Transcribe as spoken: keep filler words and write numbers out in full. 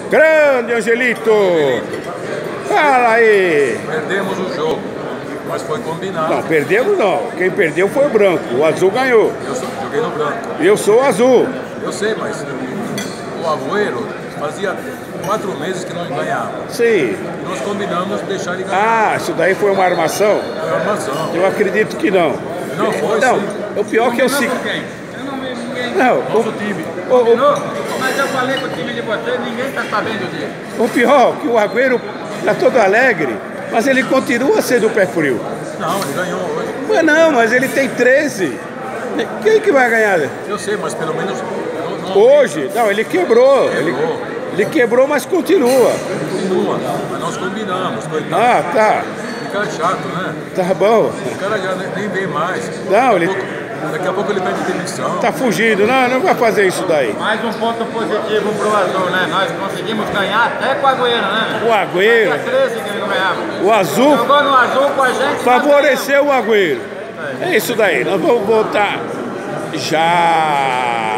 Grande Angelito! Fala aí! Perdemos o jogo, mas foi combinado. Não, perdemos não. Quem perdeu foi o branco. O azul ganhou. Eu sou, joguei no branco. Eu sou o azul. Eu sei, mas o Agüero fazia quatro meses que não ganhava. Sim. E nós combinamos deixar ele ganhar. Ah, isso daí foi uma armação? Foi uma armação. Eu acredito que não. Não foi, Não, sim. o pior que eu sigo. Eu não vi ninguém. Não, Nosso o, time. o, o, Mas eu falei com o time de vocês, ninguém está sabendo disso. o pior que o Agüero está todo alegre, mas ele continua sendo o pé frio. Não, ele ganhou hoje. Mas não, mas ele tem treze. Quem que vai ganhar? Eu sei, mas pelo menos... não- não- Hoje? Não, ele quebrou. Ele, Quebrou. ele quebrou, mas continua. Continua, mas nós combinamos. coitado. Ah, tá. Fica chato, né? Tá bom. O cara já nem, nem vem mais. Não, ele- Daqui a pouco, daqui a pouco ele pede demissão. Tá fugindo. Não, não vai fazer isso daí. Mais um ponto positivo pro Azul, né? Nós conseguimos ganhar até com o Agüero, né? O Agüero, Tinha treze que ele não ganhava. o azul, Jogou no Azul com a gente. favoreceu o Agüero. É isso daí. Nós vamos voltar já.